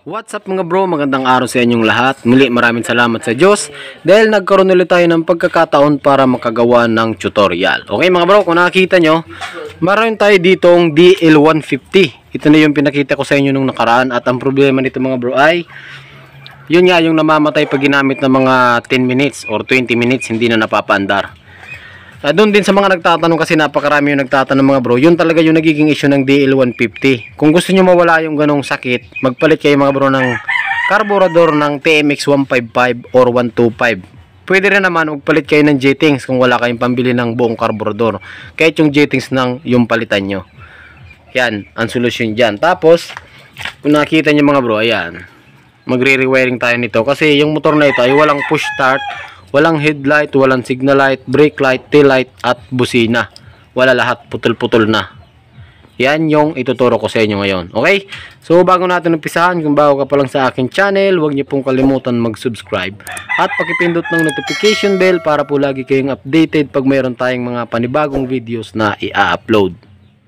What's up mga bro, magandang araw sa inyong lahat. Muli maraming salamat sa Diyos dahil nagkaroon ulit tayo ng pagkakataon para makagawa ng tutorial. Okay mga bro, kung nakikita nyo, maroon tayo ditong DL150. Ito na yung pinakita ko sa inyo nung nakaraan at ang problema nito mga bro ay yun nga yung namamatay pag ginamit ng mga 10 minutes or 20 minutes hindi na napapaandar. Doon din sa mga nagtatanong kasi napakarami yung nagtatanong mga bro, yun talaga yung nagiging issue ng DL150. Kung gusto nyo mawala yung ganong sakit, magpalit kayo mga bro ng carburetor ng TMX 155 or 125. Pwede rin naman magpalit kayo ng jettings kung wala kayong pambili ng buong carburetor. Kahit yung jettings ng yung palitan nyo. Yan, ang solusyon dyan. Tapos, kung nakita nyo mga bro, ayan, magre-rewiring tayo nito. Kasi yung motor na ito ay walang push start, walang headlight, walang signal light, brake light, tail light, at busina. Wala lahat, putol-putol na. Yan yung ituturo ko sa inyo ngayon. Okay? So, bago natin umpisahan, kung bago ka pa lang sa aking channel, huwag niyo pong kalimutan mag-subscribe. At pakipindot ng notification bell para po lagi kayong updated pag mayroon tayong mga panibagong videos na i-upload.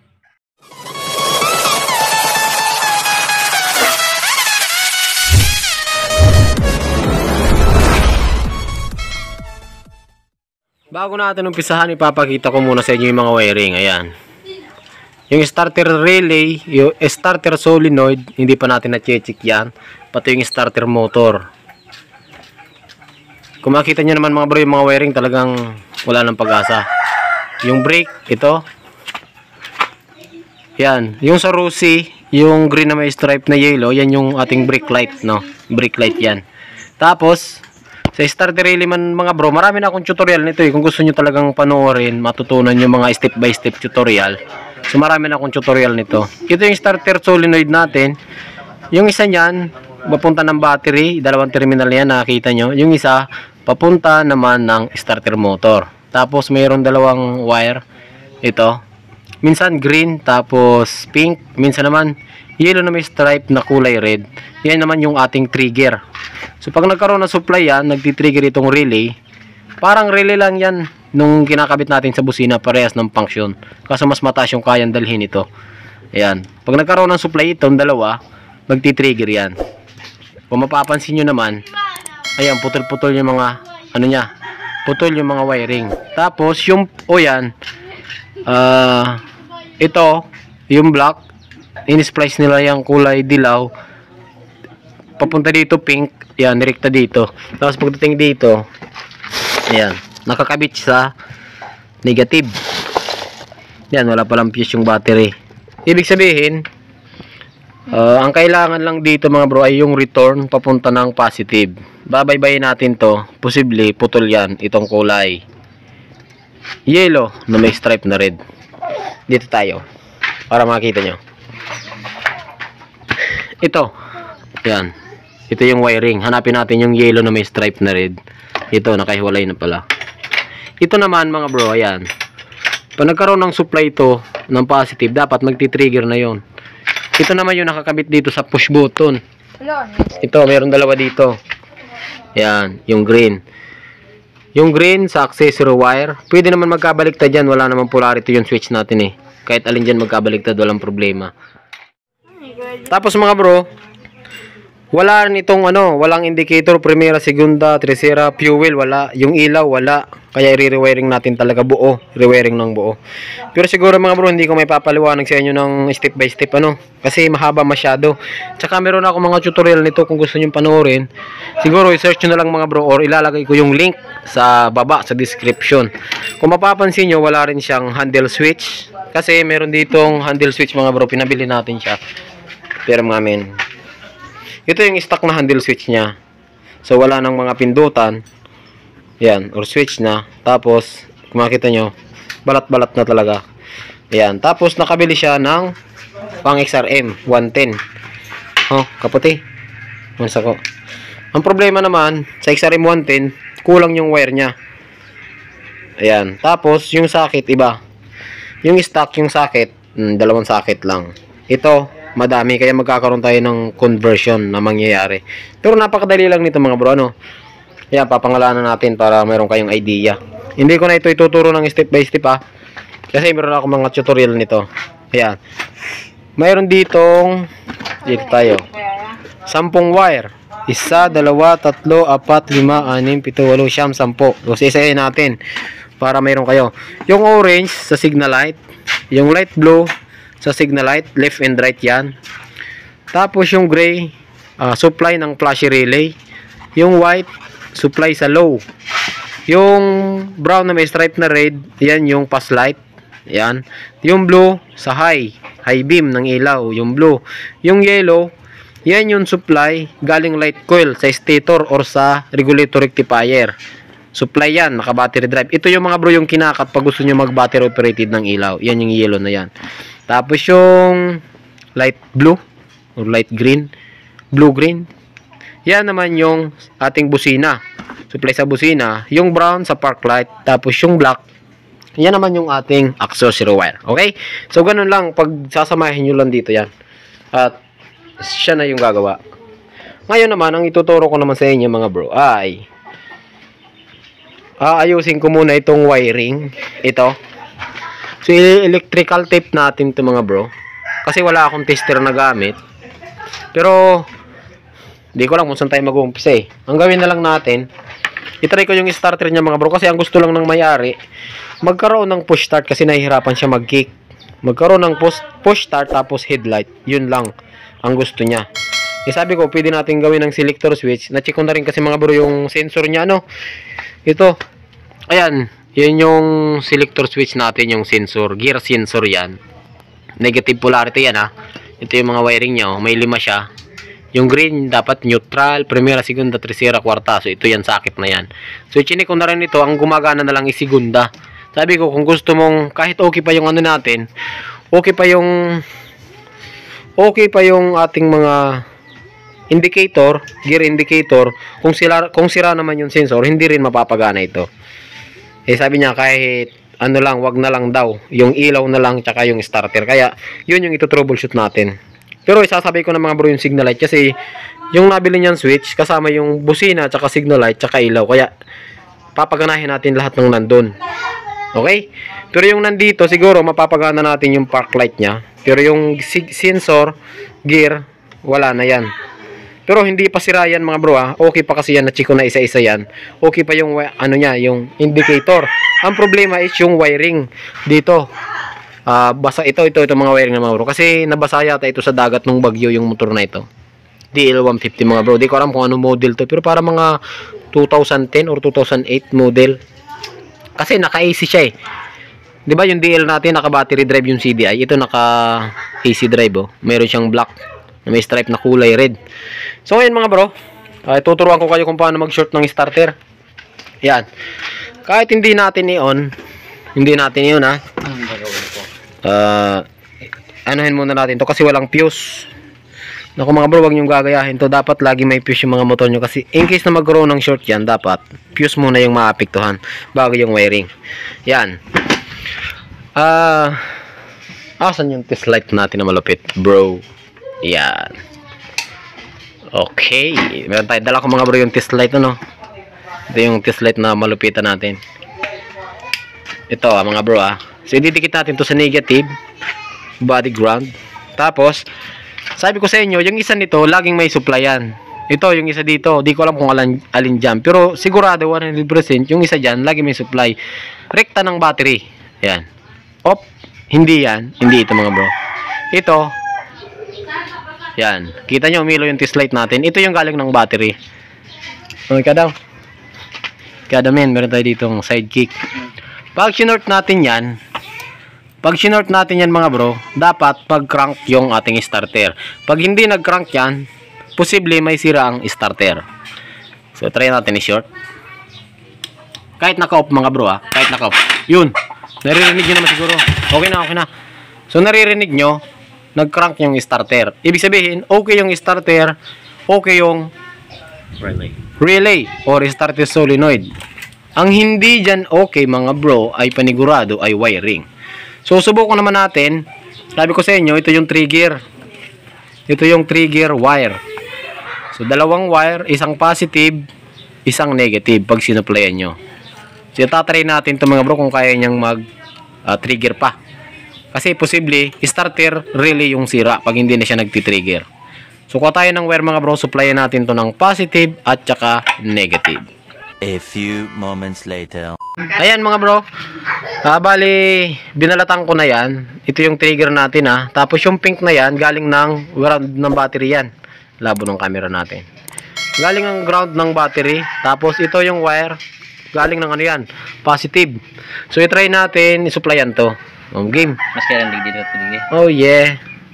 Bago natin umpisahan, ipapakita ko muna sa inyo yung mga wiring. Ayan. Yung starter relay, yung starter solenoid, hindi pa natin na-check yan. Pati yung starter motor. Kung makita nyo naman mga bro, yung mga wiring talagang wala ng pag-asa. Yung brake, ito. Yan. Yung sa Rusi, yung green na may stripe na yellow, yan yung ating brake light, no? Brake light yan. Tapos, sa starter relay man mga bro, marami na akong tutorial nito eh. Kung gusto nyo talagang panoorin, matutunan yung mga step by step tutorial. So marami na akong tutorial nito. Ito yung starter solenoid natin. Yung isa niyan, papunta ng battery, dalawang terminal yan, nakikita nyo. Yung isa, papunta naman ng starter motor. Tapos mayroon dalawang wire. Ito. Minsan green, tapos pink. Minsan naman yellow na may stripe na kulay red. Yan naman yung ating trigger. So pag nagkaroon ng supply yan, nagti-trigger itong relay. Parang relay lang yan nung kinakabit natin sa busina, parehas ng function. Kaso mas mataas yung kayang dalhin ito. Ayan. Pag nagkaroon ng supply itong dalawa, magti-trigger yan. Kung mapapansin nyo naman, ayan, putol-putol yung mga, ano nya, putol yung mga wiring. Tapos yung, yan, ito, yung black, in-splice nila yung kulay dilaw. Papunta dito pink, yan, direkta dito. Tapos pagdating dito, ayan, nakakabit sa negative. Yan, wala palang fuse yung battery. Ibig sabihin, ang kailangan lang dito mga bro ay yung return papunta ng positive. Babaybayin natin to, posible putol yan, itong kulay yellow na may stripe na red. Dito tayo, para makita nyo. Ito, yan. Ito yung wiring. Hanapin natin yung yellow na may stripe na red. Ito, nakahiwalay na pala. Ito naman mga bro, ayan. Pag nagkaroon ng supply ito ng positive, dapat magti-trigger na yon. Ito naman yung nakakabit dito sa push button. Ito, mayroon dalawa dito. Ayan, yung green. Yung green sa accessory wire. Pwede naman magkabaliktad dyan. Wala naman polarity yung switch natin eh. Kahit alin dyan magkabaliktad, walang problema. Tapos mga bro, wala nitong walang indicator, primera, segunda, tercera, fuel, wala. Yung ilaw, wala. Kaya i-rewiring natin talaga buo. Rewiring ng buo. Pero siguro mga bro, hindi ko may papaliwanag sa inyo ng step by step, kasi mahaba masyado. Tsaka meron ako mga tutorial nito kung gusto nyo panoorin. Siguro i-search nyo na lang mga bro, or ilalagay ko yung link sa baba, sa description. Kung mapapansin nyo, wala rin siyang handle switch. Kasi meron ditong handle switch mga bro, pinabili natin siya. Pero mga men, ito yung stock na handle switch niya. So wala nang mga pindutan. Yan, or switch na. Tapos, kung makita nyo, balat-balat na talaga. Yan, tapos nakabili siya ng pang XRM 110. Oh, kaputi. Mansa ko. Ang problema naman sa XRM 110, kulang yung wire niya. Ayan, tapos yung socket iba. Yung stock, yung socket, dalawang socket lang. Ito madami, kaya magkakaroon tayo ng conversion na mangyayari. Pero napakadali lang nito mga bro, Yan, papangalanan natin para mayroon kayong idea. Hindi ko na ito ituturo ng step by step kasi meron ako mga tutorial nito. Ayan. Mayroon dito tayo. 10 wire. 1, 2, 3, 4, 5, 6, 7, 8, 9, 10. So, isa-isahin natin para mayroon kayo. Yung orange sa signal light, yung light blue sa signal light, left and right yan. Tapos yung gray, supply ng flashy relay. Yung white, supply sa low. Yung brown na may stripe na red, yan yung pass light. Yan. Yung blue sa high beam ng ilaw, yung blue. Yung yellow, yan yung supply galing light coil sa stator or sa regulator rectifier. Supply yan, naka battery drive. Ito yung mga bro yung kinakat pag gusto nyo mag battery operated ng ilaw. Yan yung yellow na yan. Tapos yung light blue or light green, blue green, yan naman yung ating busina. Supply sa busina. Yung brown sa park light. Tapos yung black, yan naman yung ating accessory wire. Okay? So ganun lang, pag sasamahin nyo lang dito yan. At siya na yung gagawa. Ngayon naman, ang ituturo ko naman sa inyo mga bro ay aayusin ko muna itong wiring. Ito. So, electrical tape natin ito mga bro. Kasi wala akong tester na gamit. Pero, di ko lang kung saan tayo mag-uumpisa eh. Ang gawin na lang natin, itry ko yung starter niya mga bro. Kasi ang gusto lang ng may-ari, magkaroon ng push start kasi nahihirapan siya mag-kick. Magkaroon ng push start tapos headlight. Yun lang ang gusto niya. Eh, sabi ko, pwede natin gawin ng selector switch. Na-check ko na rin kasi mga bro yung sensor niya, ano. Ito. Ayan. Yan yung selector switch natin, yung sensor. Gear sensor yan. Negative polarity yan, ha. Ito yung mga wiring niya, oh. May 5 siya. Yung green, dapat neutral, primera, segunda, tercera, kwarta. So, ito yan, sakit na yan. So, chinik ko na rin ito. Ang gumagana na lang is segunda. Sabi ko, kung gusto mong, kahit okay pa yung ano natin, okay pa yung ating mga indicator, gear indicator, kung sira naman yung sensor, hindi rin mapapagana ito. Eh sabi niya kahit ano lang, wag na lang daw, yung ilaw na lang tsaka yung starter. Kaya yun yung ito-troubleshoot natin. Pero isasabi ko na mga bro yung signal light kasi yung nabili niyan switch kasama yung busina tsaka signal light tsaka ilaw. Kaya papaganahin natin lahat ng nandun. Okay? Pero yung nandito siguro mapapagana natin yung park light niya. Pero yung sensor, gear, wala na yan. Pero hindi pa sira yan mga bro, ha. Okay pa kasi yan, na-check ko na isa-isa yan. Okay pa yung ano niya, yung indicator. Ang problema is yung wiring dito. Basa ito mga wiring na mga bro. Kasi nabasa yata ito sa dagat ng bagyo yung motor na ito. DL150 mga bro. Di ko alam kung ano model to, pero para mga 2010 or 2008 model. Kasi naka-AC siya eh. 'Di ba yung DL natin naka-battery drive yung CDI, ito naka-AC drive oh. Meron siyang black na may stripe na kulay red. So ayun mga bro, tuturuan ko kayo kung paano mag-short ng starter. Yan. Kahit hindi natin i-on, ha. Anuhin muna natin to kasi walang fuse. Naku mga bro, wag niyong gagayahin to. Dapat lagi may fuse yung mga motor nyo kasi in case na magkaroon ng short yan, dapat fuse muna yung maapektuhan bago yung wiring. Yan. Asan yung test light natin na malupit, bro? Yan. Okay. Meron tayo. Dala ko mga bro yung test light, ano? Ito yung test light na malupitan natin. Ito, mga bro, So, ididikit natin to sa negative body ground. Tapos, sabi ko sa inyo, yung isa nito, laging may supply yan. Ito, yung isa dito. Di ko alam kung alin dyan. Pero, sigurado 100% yung isa dyan, lagi may supply. Rekta ng battery. Yan. Op, hindi yan. Hindi ito mga bro. Ito. Yan. Kita nyo, umilo yung test light natin. Ito yung galing ng battery. Okay ka daw. Kaya men, meron tayo dito ng sidekick. Pag sinort natin yan, mga bro, dapat pag-crank yung ating starter. Pag hindi nag-crank yan, posible may sira ang starter. So, try natin i-short. Kahit naka-off mga bro, kahit naka-off. Yun. Naririnig nyo naman siguro. Okay na. So, naririnig nyo, nag-crank yung starter. Ibig sabihin, okay yung starter, okay yung relay or starter solenoid. Ang hindi dyan okay mga bro, ay panigurado, ay wiring. So, subukan naman natin. Sabi ko sa inyo, ito yung trigger. Ito yung trigger wire. So, dalawang wire, isang positive, isang negative pag sinuplayan nyo. So, tatry natin ito mga bro kung kaya niyang mag-trigger pa. Kasi posible, starter relay yung sira pag hindi na siya nagtitrigger. So kuha tayo ng wire mga bro, supplyan natin to ng positive at saka negative. A few moments later. Ayan mga bro, bali binalatan ko na yan. Ito yung trigger natin ha. Tapos yung pink na yan galing ng ground ng battery yan. Labo ng camera natin. Galing ang ground ng battery. Tapos ito yung wire galing ng ano yan, positive. So i-try natin i-supplyan to. Game. Mas kailan dito. Oh yeah.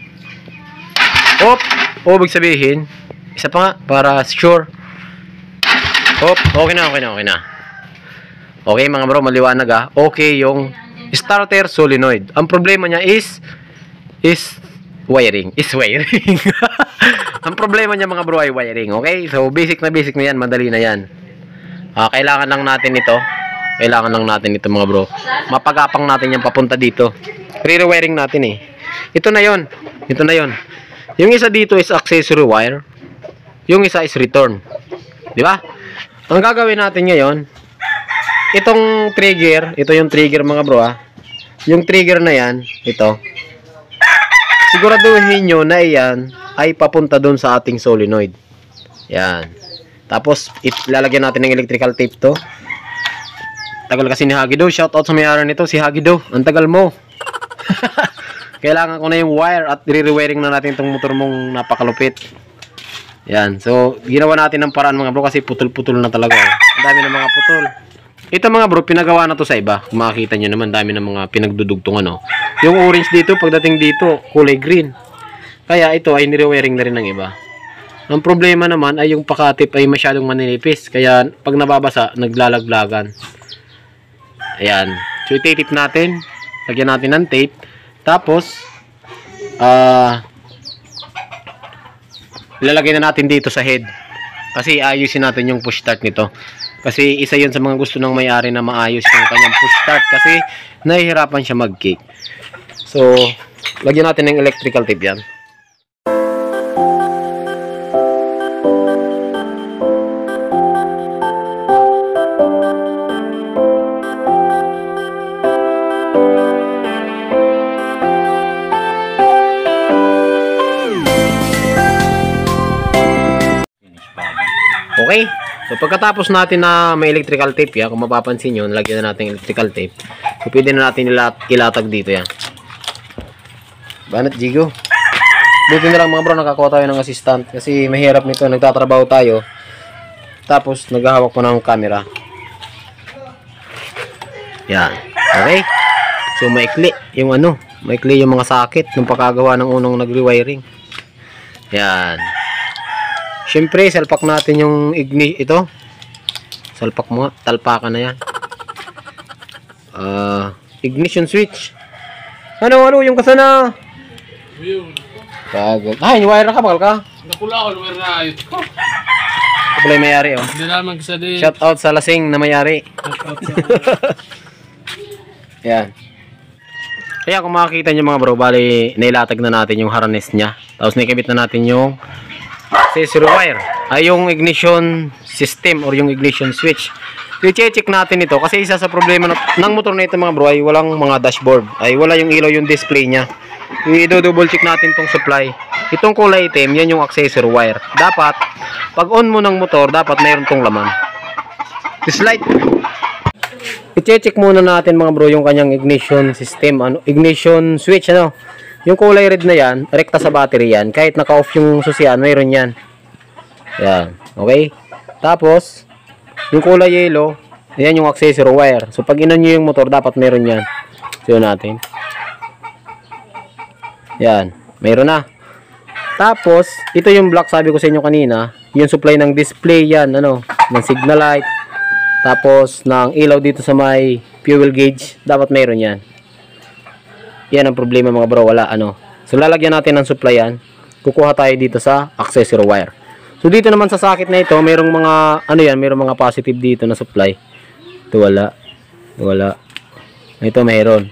Ibig sabihin, isa pa nga para sure. Okay na. Okay mga bro, maliwanag ha. Okay yung starter solenoid. Ang problema niya is wiring. Ang problema niya mga bro ay wiring. Okay? So basic na yan, madali na yan. Kailangan lang natin ito. Mga bro. Mapagapang natin yan papunta dito. Re-wiring natin eh. Ito na yon. Yung isa dito is accessory wire. Yung isa is return. Di ba? Ang gagawin natin ngayon, itong trigger, ito yung trigger mga bro ha. Yung trigger na yan, ito. Siguraduhin nyo na yan ay papunta doon sa ating solenoid. Yan. Tapos, lalagyan natin ng electrical tape to. Tagal kasi ni Hagido. Shoutout sa may-ari nito, si Hagido. Ang tagal mo. Kailangan ko na yung wire at re-wiring na natin itong motor mong napakalupit. Yan. So, ginawa natin ng paraan mga bro kasi putol-putol na talaga. Ang dami ng mga putol. Ito mga bro, pinagawa na to sa iba. Kung makikita nyo naman, dami ng mga pinagdudugtong ano. Yung orange dito, pagdating dito, kulay green. Kaya ito ay nire-wiring na rin ng iba. Ang problema naman ay yung pakatip ay masyadong maninipis. Kaya pag nababasa, naglalaglagan. Ayan. So, itape natin. Lagyan natin ng tape. Tapos, ilalagay na natin dito sa head. Kasi ayusin natin yung push start nito. Kasi isa yun sa mga gusto ng may-ari na maayos yung kanyang push start. Kasi nahihirapan siya mag-kick. So, lagyan natin ng electrical tape yan. Okay? So, pagkatapos natin na may electrical tape yan, kung mapapansin nyo, nalagyan na natin electrical tape. So, pwede na natin ilatag dito yan. Banat, Jigo. Buti na lang mga bro, nakakuha tayo ng assistant. Kasi mahirap nito, nagtatrabaho tayo. Tapos, naghahawak po ng camera. Yan. Okay? So, maikli yung ano, maikli yung mga sakit nung pagkagawa ng unang nag-rewiring. Yan. Siyempre, salpak natin yung ito. Salpak mo, talpakan na yan. Ignition switch. Ano yung kasana? Kagod. Ay, wire na ka, bakal ka? Nakula ko, wire na ayot ko. Ito pala yung mayari, oh. Hindi naman kasi din. Shout out sa lasing na mayari. Yan. Kaya kung makikita nyo mga bro, bali, nailatag na natin yung harness niya. Tapos naikabit na natin yung accessory wire. Ay yung ignition system or yung ignition switch. So, i-check natin ito kasi isa sa problema ng motor na ito mga bro ay walang mga dashboard. Ay wala yung ilaw yung display niya. I-double check natin tong supply. Itong kulay itim, yan yung accessory wire. Dapat, pag on mo ng motor, dapat mayroon tong laman. This light. I-check muna natin mga bro yung kanyang ignition system, ignition switch ano. Yung kulay red na yan, rekta sa battery yan. Kahit naka-off yung susian, mayroon yan. Yan. Okay? Tapos, yung kulay yellow, yan yung accessory wire. So, pag inon nyo yung motor, dapat mayroon yan. So, yun natin. Yan. Mayroon na. Tapos, ito yung black sabi ko sa inyo kanina. Yung supply ng display yan, ano, ng signal light. Tapos, ng ilaw dito sa may fuel gauge. Dapat mayroon yan. Yan ang problema mga bro, wala ano. So lalagyan natin ng supply yan. Kukuha tayo dito sa accessory wire. So dito naman sa socket na ito, mayroong mga ano yan, mayroong mga positive dito na supply. Ito wala. Wala. Ito mayroon.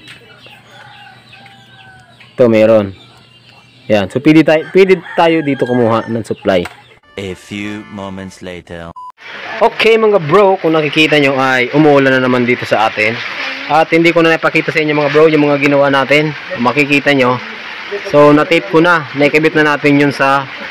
Ito mayroon. Yan. So pwede tayo dito kumuha ng supply. A few moments later. Okay mga bro, kung nakikita nyo ay umuulan na naman dito sa atin. At hindi ko na napakita sa inyo mga bro yung mga ginawa natin. Makikita nyo. So na-tape ko na. Naikabit na natin yun sa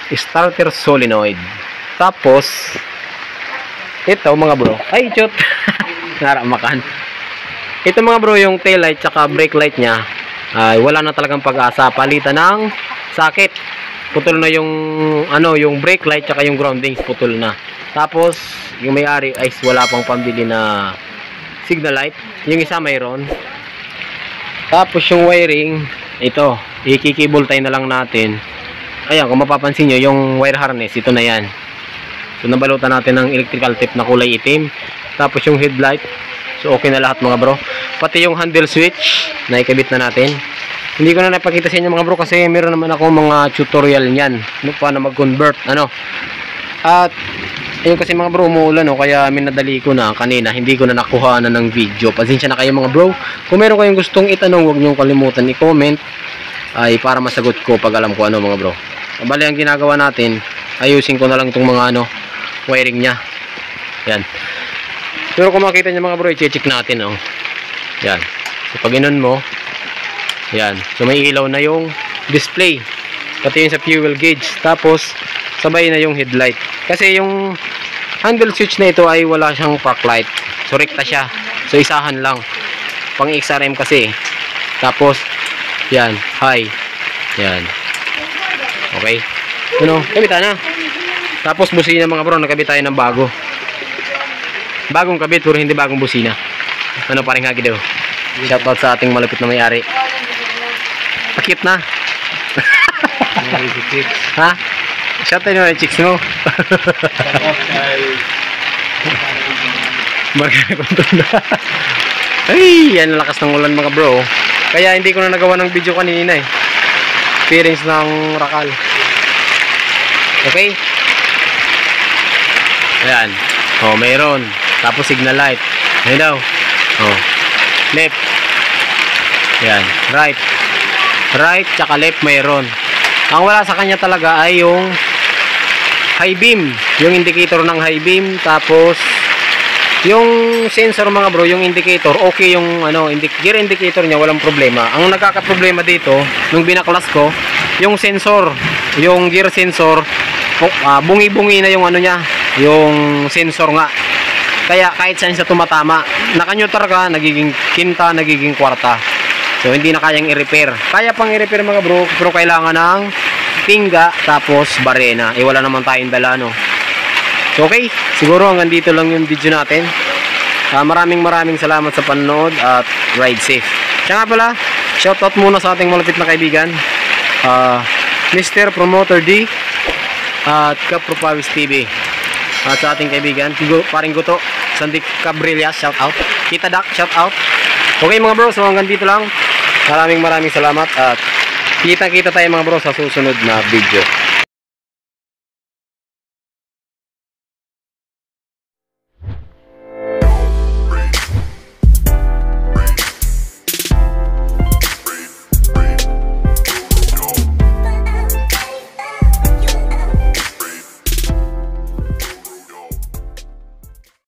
starter solenoid. Tapos ito mga bro, ay chot. Naramakan. Ito mga bro, yung tail light tsaka brake light niya ay wala na talagang pag-asa. Palitan ng socket. Putol na yung ano, yung brake light tsaka yung groundings putol na. Tapos yung may-ari ay wala pang pambili na signal light. Yung isa mayroon. Tapos yung wiring, ito, ikikibol tie na lang natin. Ayan, kung mapapansin nyo, yung wire harness, ito na yan. So nabalutan natin ng electrical tape na kulay itim. Tapos yung headlight, so okay na lahat mga bro. Pati yung handle switch, naikabit na natin. Hindi ko na napakita sa inyo mga bro kasi meron naman ako mga tutorial niyan, paano mag-convert, ano. At ayun kasi mga bro, umuulan, no, kaya minadali ko na kanina, hindi ko na nakuha na ng video. Pasensya na kayo mga bro. Kung meron kayong gustong itanong, huwag niyong kalimutan i-comment ay para masagot ko pag alam ko ano mga bro. Bali ang ginagawa natin, ayusin ko na lang itong mga ano, wiring niya. Yan. Pero kung makita niyo mga bro, i-check natin, oh. Yan. So pag inon mo, yan. So may ilaw na yung display. Pati yung sa fuel gauge. Tapos sabay na yung headlight. Kasi yung handle switch na ito ay wala siyang park light. So rekta siya. So isahan lang. Pang XRM kasi. Tapos yan, high. Yan. Okay. Ano, kabita na. Tapos busina mga bro, nakabit tayo ng bago. Bagong kabit pero hindi bagong busina. Ano paring hagi daw. Shoutout sa ating malapit na may-ari. Pakit na. Ha? Shoutout nyo na chicks mo. Marga kontrol na. Ay, yan lakas ng ulan mga bro. Kaya hindi ko na nagawa ng video kanina eh. Experience ng rakal. Okay? Ayan. Oh, mayroon. Tapos signal light. Ayan daw. Oh. Left. Ayan. Right. Right, tsaka left mayroon. Ang wala sa kanya talaga ay yung high beam. Yung indicator ng high beam. Tapos yung sensor mga bro, yung indicator, okay yung ano, gear indicator niya, walang problema. Ang nagkaka-problema dito, nung binaklas ko, yung sensor, yung gear sensor, bungi-bungi na yung ano niya, yung sensor nga. Kaya kahit saan siya tumatama, naka-neutral ka, nagiging quinta, nagiging kwarta. So hindi na kayang i-repair. Kaya pang i-repair mga bro, pero kailangan ng tingga, tapos barena. Wala naman tayong dala, no. So okay, siguro hanggang dito lang yung video natin. Maraming salamat sa panonood at ride safe. Siya nga pala, shoutout muna sa ating malapit na kaibigan, Mr. Promoter D at Kapro Pawis TV. At sa ating kaibigan, paring Guto, Sandy Cabrilla, shoutout. Kita Dak, shoutout. Okay mga bro, so hanggang dito lang. Maraming salamat at kita tayo mga bro sa susunod na video.